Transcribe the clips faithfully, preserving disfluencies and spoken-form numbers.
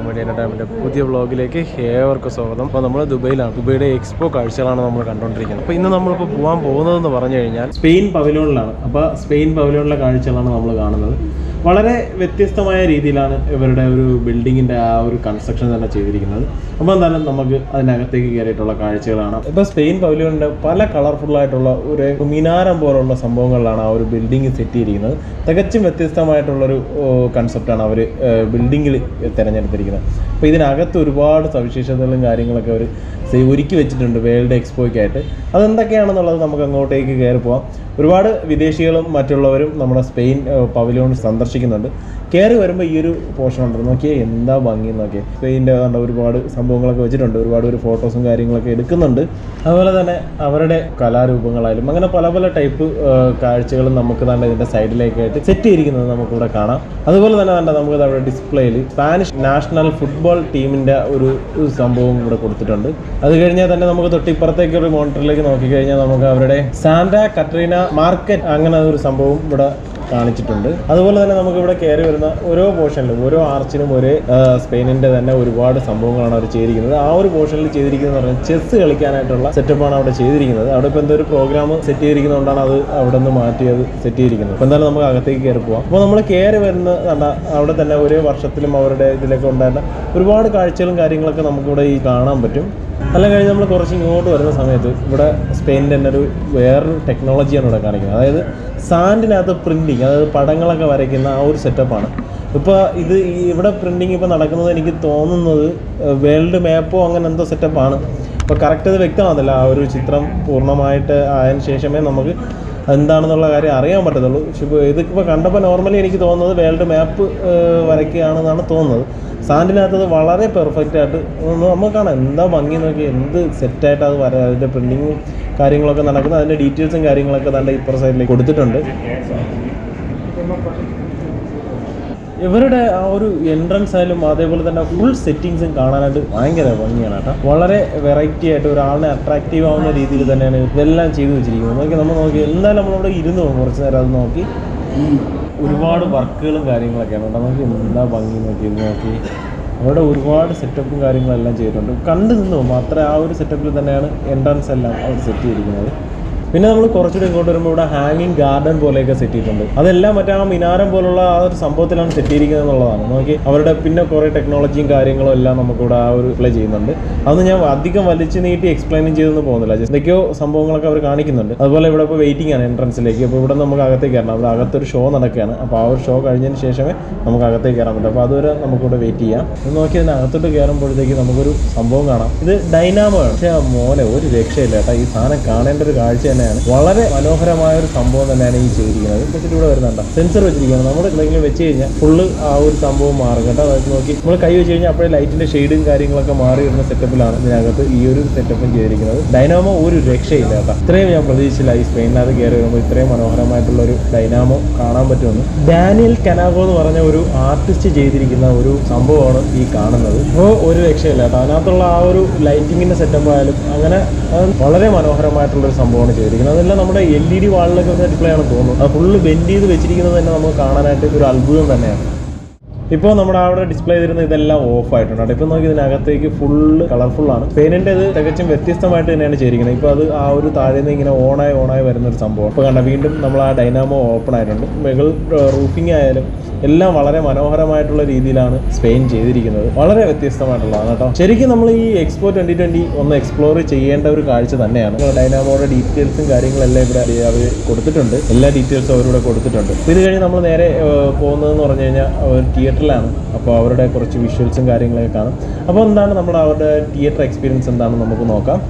Media entertainment പുതിയ വ്ളോഗിലേക്ക് ഏവർക്കും സ്വാഗതം. അപ്പോൾ നമ്മൾ ദുബൈയിലാണ്. ദുബൈയുടെ എക്സ്പോ കാഴ്ചകളാണ് നമ്മൾ കണ്ടുകൊണ്ടിരിക്കുന്നത്. അപ്പോൾ ഇന്ന് നമ്മളിപ്പോൾ പോകാൻ പോകുന്നതെന്ന് പറഞ്ഞു കഴിഞ്ഞാൽ സ്പെയിൻ പവലിയോണിലാണ്. അപ്പോൾ സ്പെയിൻ പവലിയോണിലെ കാഴ്ചകളാണ് നമ്മൾ കാണുന്നത്. വളരെ വ്യത്യസ്തമായ രീതിയിലാണ് ഇവരുടെ ഒരു ബിൽഡിങ്ങിൻ്റെ ആ ഒരു കൺസ്ട്രക്ഷൻ തന്നെ ചെയ്തിരിക്കുന്നത്. അപ്പോൾ എന്തായാലും നമുക്ക് അതിനകത്തേക്ക് കയറിയിട്ടുള്ള കാഴ്ചകളാണ്. ഇപ്പോൾ സ്പെയിൻ പവലിയോണിൻ്റെ പല കളർഫുള്ളായിട്ടുള്ള ഒരു മിനാരം പോലുള്ള സംഭവങ്ങളിലാണ് ആ ഒരു ബിൽഡിംഗ് സെറ്റ് ചെയ്തിരിക്കുന്നത്. തികച്ചും വ്യത്യസ്തമായിട്ടുള്ളൊരു കൺസെപ്റ്റാണ് അവർ ബിൽഡിങ്ങിൽ തിരഞ്ഞെടുത്തിരിക്കുന്നത്. അപ്പോൾ ഇതിനകത്ത് ഒരുപാട് സവിശേഷതകളും കാര്യങ്ങളൊക്കെ അവർ ഒരുക്കി വെച്ചിട്ടുണ്ട് വേൾഡ് എക്സ്പോയ്ക്കായിട്ട്. അതെന്തൊക്കെയാണെന്നുള്ളത് നമുക്ക് അങ്ങോട്ടേക്ക് കയറി പോകാം. ഒരുപാട് വിദേശികളും മറ്റുള്ളവരും നമ്മുടെ സ്പെയിൻ പവലിയോൺ സന്ദർശിക്കുന്നുണ്ട്. കയറി വരുമ്പോൾ ഈ ഒരു പോർഷൻ ഉണ്ട്, നോക്കിയാൽ എന്താ ഭംഗി നോക്കിയാൽ. സ്പെയിൻ്റെ കണ്ട ഒരുപാട് സംഭവങ്ങളൊക്കെ വെച്ചിട്ടുണ്ട്, ഒരുപാട് ഒരു ഫോട്ടോസും കാര്യങ്ങളൊക്കെ എടുക്കുന്നുണ്ട്. അതുപോലെ തന്നെ അവരുടെ കലാരൂപങ്ങളായാലും അങ്ങനെ പല പല ടൈപ്പ് കാഴ്ചകളും നമുക്ക് തന്നെ ഇതിൻ്റെ സൈഡിലേക്കായിട്ട് സെറ്റ് ചെയ്തിരിക്കുന്നത് നമുക്കിവിടെ കാണാം. അതുപോലെ തന്നെ തന്നെ നമുക്ക് അവിടെ ഡിസ്പ്ലേയിൽ സ്പാനിഷ് നാഷണൽ ഫുട്ബോൾ ടീമിൻ്റെ ഒരു സംഭവം ഇവിടെ കൊടുത്തിട്ടുണ്ട്. അത് കഴിഞ്ഞാൽ തന്നെ നമുക്ക് തൊട്ടിപ്പുറത്തേക്ക് ഒരു മോണിറ്ററിലേക്ക് നോക്കിക്കഴിഞ്ഞാൽ നമുക്ക് അവരുടെ സാന്റാ കട്രീന മാർക്കറ്റ് അങ്ങനെ ഒരു സംഭവം ഇവിടെ കാണിച്ചിട്ടുണ്ട്. അതുപോലെ തന്നെ നമുക്ക് ഇവിടെ കയറി വരുന്ന ഓരോ പോർഷനിലും ഓരോ ആർച്ചിനും ഒരേ സ്പെയിനിൻ്റെ തന്നെ ഒരുപാട് സംഭവങ്ങളാണ് അവർ ചെയ്തിരിക്കുന്നത്. ആ ഒരു പോർഷനിൽ ചെയ്തിരിക്കുന്നത് പറഞ്ഞാൽ ചെസ് കളിക്കാനായിട്ടുള്ള സെറ്റപ്പാണ് അവിടെ ചെയ്തിരിക്കുന്നത്. അവിടെ ഇപ്പോൾ എന്തോ ഒരു പ്രോഗ്രാം സെറ്റ് ചെയ്തിരിക്കുന്നതുകൊണ്ടാണ് അത് അവിടെ നിന്ന് മാറ്റി അത് സെറ്റ് ചെയ്തിരിക്കുന്നത്. അപ്പോൾ എന്തായാലും നമുക്ക് അകത്തേക്ക് കയറി പോകാം. അപ്പോൾ നമ്മൾ കയറി വരുന്ന അവിടെ തന്നെ ഒരേ വർഷത്തിലും അവരുടെ ഇതിലൊക്കെ ഉണ്ടായിരുന്ന ഒരുപാട് കാഴ്ചകളും കാര്യങ്ങളൊക്കെ നമുക്കിവിടെ ഈ കാണാൻ പറ്റും. എല്ലാം കഴിഞ്ഞ് നമ്മൾ കുറച്ച് ഇങ്ങോട്ട് വരുന്ന സമയത്ത് ഇവിടെ സ്പെയിനിൻ്റെ തന്നെ ഒരു വേറൊരു ടെക്നോളജിയാണ് ഇവിടെ കാണിക്കുന്നത്. അതായത് സാൻഡിനകത്ത് പ്രിൻറ്റിങ്, അതായത് പടങ്ങളൊക്കെ വരയ്ക്കുന്ന ആ ഒരു സെറ്റപ്പാണ്. ഇപ്പോൾ ഇത് ഇവിടെ പ്രിൻറ്റിങ് ഇപ്പോൾ നടക്കുന്നത് എനിക്ക് തോന്നുന്നത് വേൾഡ് മാപ്പോ അങ്ങനെ എന്തോ സെറ്റപ്പാണ്. ഇപ്പോൾ കറക്റ്റ് അത് വ്യക്തമാകുന്നില്ല. ആ ഒരു ചിത്രം പൂർണ്ണമായിട്ട് ആയതിനു ശേഷമേ നമുക്ക് എന്താണെന്നുള്ള കാര്യം അറിയാൻ പറ്റത്തുള്ളൂ. പക്ഷേ ഇപ്പോൾ ഇതിപ്പോൾ കണ്ടപ്പോൾ നോർമലി എനിക്ക് തോന്നുന്നത് വേൾഡ് മാപ്പ് വരയ്ക്കുകയാണെന്നാണ് തോന്നുന്നത്. സാൻഡിനകത്തത് വളരെ പെർഫെക്റ്റ് ആയിട്ട് നമുക്ക് കാണാം. എന്താ ഭംഗി നോക്കി, എന്ത് സെറ്റായിട്ട് അത് വര അതിൻ്റെ പ്രിൻറ്റിങ്ങും കാര്യങ്ങളൊക്കെ നടക്കുന്നത്, അതിൻ്റെ ഡീറ്റെയിൽസും കാര്യങ്ങളൊക്കെ തന്നെ ഇപ്പുറ സൈഡിലേക്ക് കൊടുത്തിട്ടുണ്ട്. ഇവരുടെ ആ ഒരു എൻട്രൻസ് ആയാലും അതേപോലെ തന്നെ ഫുൾ സെറ്റിങ്സും കാണാനായിട്ട് ഭയങ്കര ഭംഗിയാണ് കേട്ടോ. വളരെ വെറൈറ്റി ആയിട്ട് ഒരാളിനെ അട്രാക്റ്റീവ് ആവുന്ന രീതിയിൽ തന്നെയാണ് ഇതെല്ലാം ചെയ്തു വെച്ചിരിക്കുന്നത്. നോക്കി നമ്മൾ നോക്കി എന്തായാലും നമ്മളവിടെ ഇരുന്ന് പോകും കുറച്ച് നേരം. അത് നോക്കി ഒരുപാട് വർക്കുകളും കാര്യങ്ങളൊക്കെയാണ് കേട്ടോ. നോക്കി എന്താ ഭംഗി നോക്കി ഇത് നോക്കി അവിടെ ഒരുപാട് സെറ്റപ്പും കാര്യങ്ങളെല്ലാം ചെയ്തിട്ടുണ്ട്. കണ്ടു നിന്ന് പോകും അത്ര ആ ഒരു സെറ്റപ്പിൽ തന്നെയാണ് എൻട്രൻസ് എല്ലാം അവർ സെറ്റ് ചെയ്തിരിക്കുന്നത്. പിന്നെ നമ്മൾ കുറച്ചുകൂടി ഇങ്ങോട്ട് വരുമ്പോൾ ഇവിടെ ഹാങ്ങിങ് ഗാർഡൻ പോലെയൊക്കെ സെറ്റ് ചെയ്തിട്ടുണ്ട്. അതെല്ലാം മറ്റേ ആ മിനാരം പോലുള്ള ആ ഒരു സംഭവത്തിലാണ് സെറ്റ് ചെയ്തിരിക്കുന്നത് എന്നുള്ളതാണ്. നോക്കി അവരുടെ പിന്നെ കുറേ ടെക്നോളജിയും കാര്യങ്ങളും എല്ലാം നമുക്കിവിടെ ആ ഒരു പ്ലേ ചെയ്യുന്നുണ്ട്. അതൊന്നും ഞാൻ അധികം വലിച്ചു നീട്ടി എക്സ്പ്ലെയിനും ചെയ്തൊന്നും പോകുന്നില്ല. ജസ്റ്റ് എന്തൊക്കെയോ സംഭവങ്ങളൊക്കെ അവർ കാണിക്കുന്നുണ്ട്. അതുപോലെ ഇവിടെ ഇപ്പോൾ വെയിറ്റിംഗ് ആണ് എൻട്രൻസിലേക്ക്. അപ്പോൾ ഇവിടെ നമുക്ക് അകത്തേക്ക് കയറണം. അവിടെ അകത്തൊരു ഷോ നടക്കുകയാണ്. അപ്പോൾ ആ ഒരു ഷോ കഴിഞ്ഞതിന് ശേഷമേ നമുക്ക് അകത്തേക്ക് കയറാൻ പറ്റും. അപ്പോൾ അതുവരെ നമുക്കിവിടെ വെയിറ്റ് ചെയ്യാം. ഇത് നോക്കി അതിനകത്തോട്ട് കയറുമ്പോഴത്തേക്ക് നമുക്കൊരു സംഭവം കാണാം. ഇത് ഡൈനാമോ ആണ്. പക്ഷേ മോനെ ഒരു രക്ഷയില്ല കേട്ടോ. ഈ സാധനം കാണേണ്ട ഒരു കാഴ്ച തന്നെയാണ്. വളരെ മനോഹരമായ ഒരു സംഭവം തന്നെയാണ് ഈ ചെയ്തിരിക്കുന്നത്. വെച്ചിട്ട് ഇവിടെ വരുന്നുണ്ട് സെൻസർ വെച്ചിരിക്കുകയാണ്. നമ്മൾ എന്തെങ്കിലും വെച്ച് കഴിഞ്ഞാൽ ഫുള്ള് ആ ഒരു സംഭവം മാറും കേട്ടോ. അതായത് നോക്കി നമ്മൾ കൈ വെച്ച് കഴിഞ്ഞാൽ അപ്പോഴേ ലൈറ്റിന്റെ ഷെയ്ഡും കാര്യങ്ങളൊക്കെ മാറി വരുന്ന സെറ്റപ്പിലാണ് ഇതിനകത്ത് ഈ ഒരു സെറ്റപ്പും ചെയ്തിരിക്കുന്നത്. ഡൈനാമോ ഒരു രക്ഷയില്ല കേട്ടോ. ഇത്രയും ഞാൻ പ്രതീക്ഷിച്ചില്ല ഈ സ്പെയിനിനകത്ത് കയറി വരുമ്പോൾ ഇത്രയും മനോഹരമായിട്ടുള്ള ഒരു ഡൈനാമോ കാണാൻ പറ്റുമെന്ന്. ഡാനിയൽ കനാഗോ എന്ന് പറഞ്ഞ ഒരു ആർട്ടിസ്റ്റ് ചെയ്തിരിക്കുന്ന ഒരു സംഭവമാണ് ഈ കാണുന്നത്. അപ്പോൾ ഒരു രക്ഷയില്ല കേട്ടോ. അതിനകത്തുള്ള ആ ഒരു ലൈറ്റിങ്ങിന്റെ സെറ്റപ്പ് ആയാലും അങ്ങനെ വളരെ മനോഹരമായിട്ടുള്ളൊരു സംഭവമാണ് ചെയ്തിരിക്കുന്നത്. അതെല്ലാം നമ്മുടെ എൽ ഇ ഡി വാളിലൊക്കെ വന്ന ഡിസ്പ്ലേ ആണ് തോന്നുന്നു. അത് ഫുള്ള് ബെൻഡ് ചെയ്ത് വെച്ചിരിക്കുന്നത് തന്നെ നമുക്ക് കാണാനായിട്ട് ഒരു അത്ഭുതം തന്നെയാണ്. ഇപ്പോൾ നമ്മുടെ അവിടെ ഡിസ്പ്ലേ ചെയ്തിരുന്ന ഇതെല്ലാം ഓഫ് ആയിട്ടുണ്ട്. ഇപ്പോൾ നോക്കി ഇതിനകത്തേക്ക് ഫുള്ള് കളർഫുള്ളാണ്. സ്പെയിനിൻ്റെ ഇത് തികച്ചും വ്യത്യസ്തമായിട്ട് തന്നെയാണ് ചെയ്തിരിക്കുന്നത്. ഇപ്പോൾ അത് ആ ഒരു താഴേന്ന് ഇങ്ങനെ ഓണായി ഓണായി വരുന്നൊരു സംഭവം. ഇപ്പോൾ കണ്ട വീണ്ടും നമ്മൾ ആ ഡൈനാമോ ഓപ്പൺ ആയിട്ടുണ്ട്. മുകൾ റൂഫിംഗ് ആയാലും എല്ലാം വളരെ മനോഹരമായിട്ടുള്ള രീതിയിലാണ് സ്പെയിൻ ചെയ്തിരിക്കുന്നത്. വളരെ വ്യത്യസ്തമായിട്ടുള്ളതാണ് കേട്ടോ. ശരിക്കും നമ്മൾ ഈ എക്സ്പോ ട്വന്റി ട്വന്റി ഒന്ന് എക്സ്പ്ലോർ ചെയ്യേണ്ട ഒരു കാഴ്ച തന്നെയാണ്. ഡൈനാമോയുടെ ഡീറ്റെയിൽസും കാര്യങ്ങളെല്ലാം ഇവിടെ അവർ കൊടുത്തിട്ടുണ്ട്. എല്ലാ ഡീറ്റെയിൽസും അവരിവിടെ കൊടുത്തിട്ടുണ്ട്. ഇത് കഴിഞ്ഞ് നമ്മൾ നേരെ പോകുന്നതെന്ന് പറഞ്ഞു കഴിഞ്ഞാൽ ഒരു തിയേറ്ററിലാണ്. അപ്പോൾ അവരുടെ കുറച്ച് വിഷ്വൽസും കാര്യങ്ങളൊക്കെ കാണും. അപ്പോൾ എന്താണ് നമ്മുടെ അവരുടെ തിയേറ്റർ എക്സ്പീരിയൻസ് എന്താണെന്ന് നമുക്ക് നോക്കാം.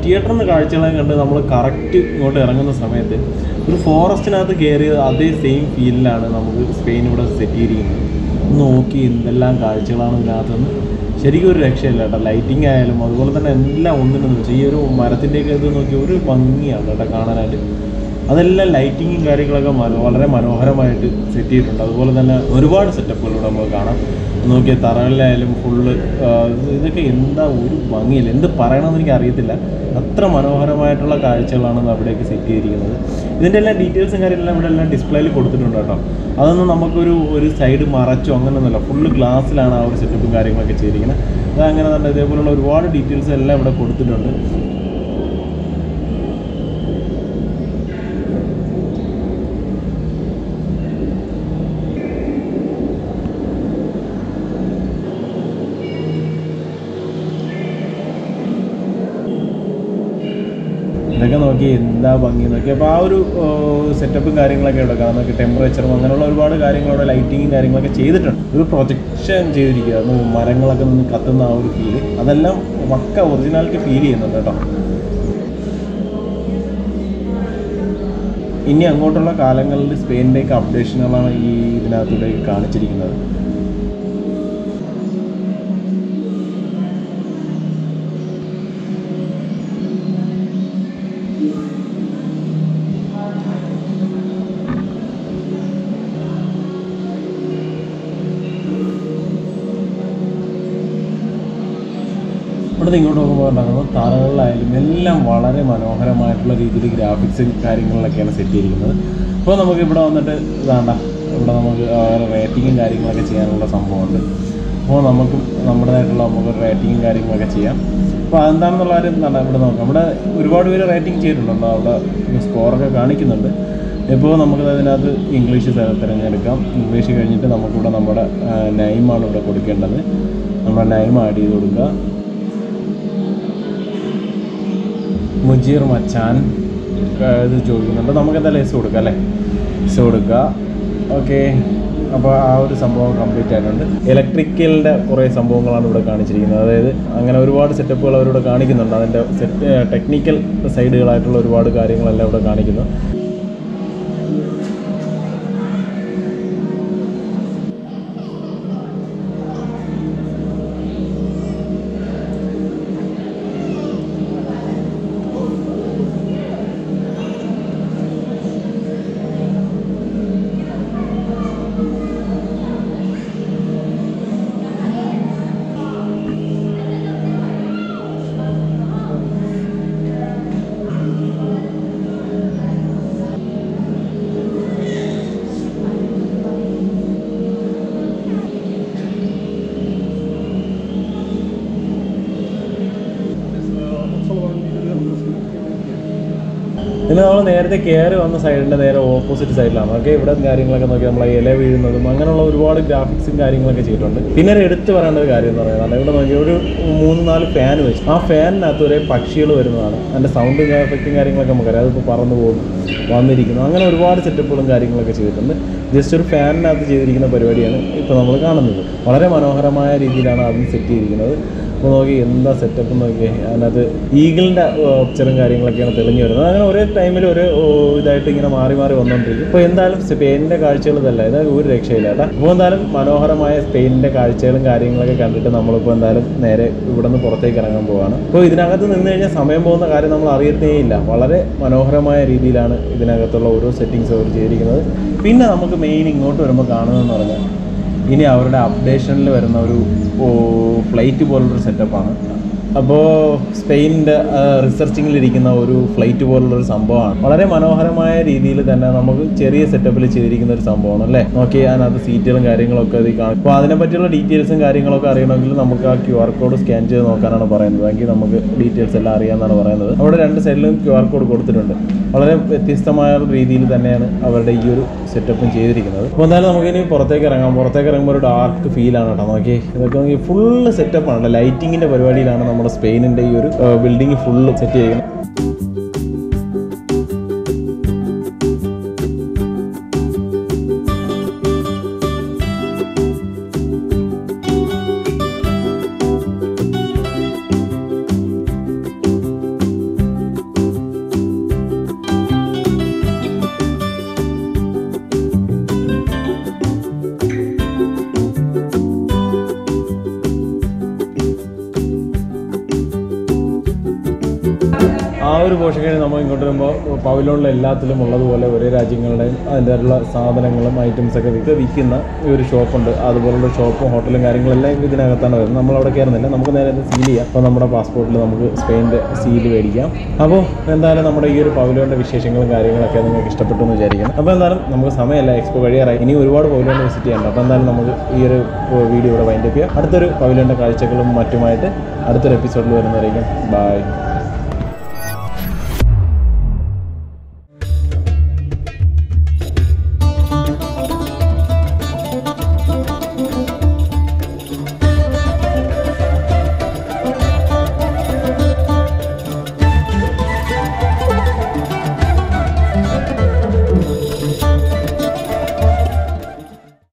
തിയേറ്ററിൽ നിന്ന് കാഴ്ചകളൊക്കെ കണ്ട് നമ്മൾ കറക്റ്റ് ഇങ്ങോട്ട് ഇറങ്ങുന്ന സമയത്ത് ഒരു ഫോറസ്റ്റിനകത്ത് കയറിയത് അതേ സെയിം ഫീലിലാണ് നമുക്ക് സ്പെയിൻ ഇവിടെ സെറ്റ് ചെയ്തിരിക്കുന്നത്. നോക്കി എന്തെല്ലാം കാഴ്ചകളാണ് ഇതിനകത്തുനിന്ന്. ശരിക്കും ഒരു രക്ഷയില്ല കേട്ടോ. ലൈറ്റിംഗ് ആയാലും അതുപോലെ തന്നെ എല്ലാം ഒന്നിനും വെച്ചാൽ ഈ ഒരു മരത്തിൻ്റെയൊക്കെ ഇത് നോക്കി ഒരു ഭംഗിയാണ് കേട്ടോ കാണാനായിട്ട്. അതെല്ലാം ലൈറ്റിങ്ങും കാര്യങ്ങളൊക്കെ മനോ വളരെ മനോഹരമായിട്ട് സെറ്റ് ചെയ്തിട്ടുണ്ട്. അതുപോലെ തന്നെ ഒരുപാട് സെറ്റപ്പുകളിലൂടെ നമുക്ക് കാണാം. നോക്കിയാൽ തറകളിലായാലും ഫുള്ള് ഇതൊക്കെ എന്താ ഒരു ഭംഗിയില്ല, എന്ത് പറയണമെന്ന് എനിക്ക് അറിയത്തില്ല. അത്ര മനോഹരമായിട്ടുള്ള കാഴ്ചകളാണ് അവിടേക്ക് സെറ്റ് ചെയ്തിരിക്കുന്നത്. ഇതിൻ്റെ എല്ലാം ഡീറ്റെയിൽസും കാര്യങ്ങളെല്ലാം ഇവിടെ എല്ലാം ഡിസ്പ്ലേയിൽ കൊടുത്തിട്ടുണ്ട് കേട്ടോ. അതൊന്നും നമുക്കൊരു ഒരു സൈഡ് മറച്ചോ അങ്ങനെയൊന്നുമില്ല, ഫുള്ള് ഗ്ലാസ്സിലാണ് ആ ഒരു സെറ്റപ്പും കാര്യങ്ങളൊക്കെ ചെയ്തിരിക്കുന്നത്. അത് അങ്ങനെ തന്നെ ഇതേപോലുള്ള ഒരുപാട് ഡീറ്റെയിൽസ് എല്ലാം ഇവിടെ കൊടുത്തിട്ടുണ്ട്. ഇതൊക്കെ നോക്കി എന്താ ഭംഗി നോക്കി. അപ്പോൾ ആ ഒരു സെറ്റപ്പും കാര്യങ്ങളൊക്കെ ഇവിടെ കാണാം. നോക്കി ടെമ്പറേച്ചറും അങ്ങനെയുള്ള ഒരുപാട് കാര്യങ്ങളവിടെ ലൈറ്റിങ്ങും കാര്യങ്ങളൊക്കെ ചെയ്തിട്ടുണ്ട്. ഒരു പ്രൊജക്ഷൻ ചെയ്തിരിക്കുക, മരങ്ങളൊക്കെ നിന്ന് കത്തുന്ന ആ ഒരു ഫീല്, അതെല്ലാം പക്ക ഒറിജിനാലിറ്റി ഫീൽ ചെയ്യുന്നുണ്ട് കേട്ടോ. ഇനി അങ്ങോട്ടുള്ള കാലങ്ങളിൽ സ്പെയിനിൻ്റെയൊക്കെ അപ്ഡേഷനുകളാണ് ഈ ഇതിനകത്തൂടെ കാണിച്ചിരിക്കുന്നത്. ഇവിടുന്ന് ഇങ്ങോട്ട് നോക്കുമ്പോൾ ഉണ്ടാകുന്നത് തറകളിലായാലും എല്ലാം വളരെ മനോഹരമായിട്ടുള്ള രീതിയിൽ ഗ്രാഫിക്സും കാര്യങ്ങളിലൊക്കെയാണ് സെറ്റ് ചെയ്തിരിക്കുന്നത്. അപ്പോൾ നമുക്ക് ഇവിടെ വന്നിട്ട് ഇതാണ്ട ഇവിടെ നമുക്ക് റേറ്റിങ്ങും കാര്യങ്ങളൊക്കെ ചെയ്യാനുള്ള സംഭവമുണ്ട്. അപ്പോൾ നമുക്കും നമ്മുടേതായിട്ടുള്ള നമുക്കൊരു റേറ്റിങ്ങും കാര്യങ്ങളൊക്കെ ചെയ്യാം. അപ്പോൾ അതെന്താണെന്നുള്ള കാര്യം എന്താണ് ഇവിടെ നോക്കാം. ഇവിടെ ഒരുപാട് പേര് റേറ്റിംഗ് ചെയ്തിട്ടുണ്ടോ, അവിടെ സ്കോറൊക്കെ കാണിക്കുന്നുണ്ട്. ഇപ്പോൾ നമുക്ക് അതിനകത്ത് ഇംഗ്ലീഷ് തിരഞ്ഞെടുക്കാം. ഇംഗ്ലീഷ് കഴിഞ്ഞിട്ട് നമുക്കിവിടെ നമ്മുടെ നൈമാണ് ഇവിടെ കൊടുക്കേണ്ടത്. നമ്മുടെ നൈം ആഡ് ചെയ്ത് കൊടുക്കുക. മുജീർ മച്ചാൻ ഇത് ചോദിക്കുന്നുണ്ട്. നമുക്ക് എന്തായാലും എസ് കൊടുക്കാം അല്ലേ, എസ് കൊടുക്കുക. ഓക്കെ, അപ്പോൾ ആ ഒരു സംഭവം കംപ്ലീറ്റ് ആയിട്ടുണ്ട്. ഇലക്ട്രിക്കലിൻ്റെ കുറേ സംഭവങ്ങളാണ് ഇവിടെ കാണിച്ചിരിക്കുന്നത്. അതായത് അങ്ങനെ ഒരുപാട് സെറ്റപ്പുകൾ അവരിവിടെ കാണിക്കുന്നുണ്ട്. അതിൻ്റെ സെറ്റ് ടെക്നിക്കൽ സൈഡുകളായിട്ടുള്ള ഒരുപാട് കാര്യങ്ങളെല്ലാം ഇവിടെ കാണിക്കുന്നു. പിന്നെ നമ്മൾ നേരത്തെ കയറി വന്ന സൈഡിൻ്റെ നേരെ ഓപ്പോസിറ്റ് സൈഡിലാണ്. ഓക്കെ, ഇവിടെ കാര്യങ്ങളൊക്കെ നോക്കി നമ്മളെ ഇല വീഴുന്നതും അങ്ങനെയുള്ള ഒരുപാട് ഗ്രാഫിക്സും കാര്യങ്ങളൊക്കെ ചെയ്തിട്ടുണ്ട്. പിന്നെ ഒരു എടുത്ത് പറയേണ്ട ഒരു കാര്യം എന്ന് പറയുന്നത് ഇവിടെ നോക്കി ഒരു മൂന്ന് നാല് ഫാൻ വെച്ചു. ആ ഫാനിനകത്ത് ഒരേ പക്ഷികൾ വരുന്നതാണ്. അതിൻ്റെ സൗണ്ടും എഫക്റ്റും കാര്യങ്ങളൊക്കെ നമുക്കറിയാം. അതിപ്പോൾ പറന്നു പോകുന്നു, വന്നിരിക്കുന്നു, അങ്ങനെ ഒരുപാട് സെറ്റപ്പുകളും കാര്യങ്ങളൊക്കെ ചെയ്തിട്ടുണ്ട്. ജസ്റ്റ് ഒരു ഫാനിനകത്ത് ചെയ്തിരിക്കുന്ന പരിപാടിയാണ് ഇപ്പോൾ നമ്മൾ കാണുന്നത്. വളരെ മനോഹരമായ രീതിയിലാണ് അതും സെറ്റ് ചെയ്തിരിക്കുന്നത്. അപ്പോൾ നോക്കി എന്താ സെറ്റപ്പ് നോക്കി. അതിനകത്ത് ഈഗിളിൻ്റെ പിക്ചറും കാര്യങ്ങളൊക്കെയാണ് തെളിഞ്ഞു വരുന്നത്. അങ്ങനെ ഒരേ ടൈമിൽ ഒരു ഇതായിട്ട് ഇങ്ങനെ മാറി മാറി വന്നുകൊണ്ടിരിക്കും. അപ്പോൾ എന്തായാലും സ്പെയിനിൻ്റെ കാഴ്ചകൾ ഇതല്ല, ഇത് ഒരു രക്ഷയില്ല കേട്ടോ. അപ്പോൾ എന്തായാലും മനോഹരമായ സ്പെയിനിൻ്റെ കാഴ്ചകളും കാര്യങ്ങളൊക്കെ കണ്ടിട്ട് നമ്മളിപ്പോൾ എന്തായാലും നേരെ ഇവിടെ നിന്ന് പുറത്തേക്ക് ഇറങ്ങാൻ പോവുകയാണ്. അപ്പോൾ ഇതിനകത്ത് നിന്ന് കഴിഞ്ഞാൽ സമയം പോകുന്ന കാര്യം നമ്മൾ അറിയത്തേയില്ല. വളരെ മനോഹരമായ രീതിയിലാണ് ഇതിനകത്തുള്ള ഓരോ സെറ്റിങ്സ് അവർ ചെയ്തിരിക്കുന്നത്. പിന്നെ നമുക്ക് മെയിൻ ഇങ്ങോട്ട് വരുമ്പോൾ കാണുന്നതെന്ന് പറഞ്ഞാൽ ഇനി അവരുടെ അപ്ഡേഷനിൽ വരുന്ന ഒരു ഫ്ലൈറ്റ് പോലുള്ളൊരു സെറ്റപ്പാണ്. അപ്പോൾ സ്പെയിനിൻ്റെ റിസർച്ചിങ്ങിലിരിക്കുന്ന ഒരു ഫ്ലൈറ്റ് പോലുള്ളൊരു സംഭവമാണ്. വളരെ മനോഹരമായ രീതിയിൽ തന്നെ നമുക്ക് ചെറിയ സെറ്റപ്പിൽ ചെയ്തിരിക്കുന്ന ഒരു സംഭവമാണ് അല്ലേ. നോക്കി അതിനകത്ത് സീറ്റുകളും കാര്യങ്ങളൊക്കെ ഇത് കാണും. അപ്പോൾ അതിനെപ്പറ്റിയുള്ള ഡീറ്റെയിൽസും കാര്യങ്ങളൊക്കെ അറിയണമെങ്കിൽ നമുക്ക് ആ ക്യു ആർ കോഡ് സ്കാൻ ചെയ്ത് നോക്കാനാണ് പറയുന്നത്. എങ്കിൽ നമുക്ക് ഡീറ്റെയിൽസ് എല്ലാം അറിയാമെന്നാണ് പറയുന്നത്. അവിടെ രണ്ട് സൈഡിലും ക്യു ആർ കോഡ് കൊടുത്തിട്ടുണ്ട്. വളരെ വ്യത്യസ്തമായ രീതിയിൽ തന്നെയാണ് അവരുടെ ഈ ഒരു സെറ്റപ്പും ചെയ്തിരിക്കുന്നത്. അപ്പോൾ എന്തായാലും നമുക്കിനി പുറത്തേക്ക് ഇറങ്ങാം. പുറത്തേക്ക് ഇറങ്ങുമ്പോൾ ഒരു ഡാർക്ക് ഫീലാണ് കേട്ടോ. നോക്കി ഇതൊക്കെ നോക്കി ഫുള്ള് സെറ്റപ്പാണ്. ലൈറ്റിങ്ങിൻ്റെ പരിപാടിയിലാണ് നമ്മുടെ സ്പെയിനിൻ്റെ ഈ ഒരു ബിൽഡിംഗ് ഫുള്ള് സെറ്റ് ചെയ്യുന്നത്. ഒരു പോർഷൻ കഴിഞ്ഞ് നമ്മൾ ഇങ്ങോട്ട് വരുമ്പോൾ പവലിയോണിൽ എല്ലാത്തിലും ഉള്ളതുപോലെ ഒരേ രാജ്യങ്ങളുടെയും അതിൻ്റെയുള്ള സാധനങ്ങളും ഐറ്റംസൊക്കെ വിൽക്ക് വിൽക്കുന്ന ഈ ഒരു ഷോപ്പുണ്ട്. അതുപോലുള്ള ഷോപ്പും ഹോട്ടലും കാര്യങ്ങളെല്ലാം ഇതിനകത്താണ് വരുന്നത്. നമ്മളവിടെ കയറുന്നില്ല, നമുക്ക് നേരെ സീൽ ചെയ്യാം. അപ്പോൾ നമ്മുടെ പാസ്പോർട്ടിൽ നമുക്ക് സ്പെയിൻ്റെ സീൽ മേടിക്കാം. അപ്പോൾ എന്തായാലും നമ്മുടെ ഈ ഒരു പവലിയോണിൻ്റെ വിശേഷങ്ങളും കാര്യങ്ങളൊക്കെ നിങ്ങൾക്ക് ഇഷ്ടപ്പെട്ടു എന്ന് വിചാരിക്കണം. അപ്പോൾ എന്തായാലും നമുക്ക് സമയമല്ല, എക്സ്പോ കഴിയാറായി. ഇനി ഒരുപാട് പവലിയോൺ വിസിറ്റ് ചെയ്യാനുണ്ട്. അപ്പോൾ എന്തായാലും നമുക്ക് ഈ ഒരു വീഡിയോ ഇവിടെ വൈൻഡപ്പ് ചെയ്യാം. അടുത്തൊരു പവലിയോണിൻ്റെ കാഴ്ചകളും മറ്റുമായിട്ട് അടുത്തൊരു എപ്പിസോഡിൽ വരുന്നതായിരിക്കും. ബൈ.